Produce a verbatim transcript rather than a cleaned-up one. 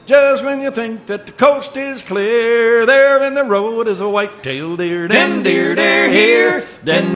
Just when you think that the coast is clear, there in the road is a white-tailed deer. Them deer, they're here. Then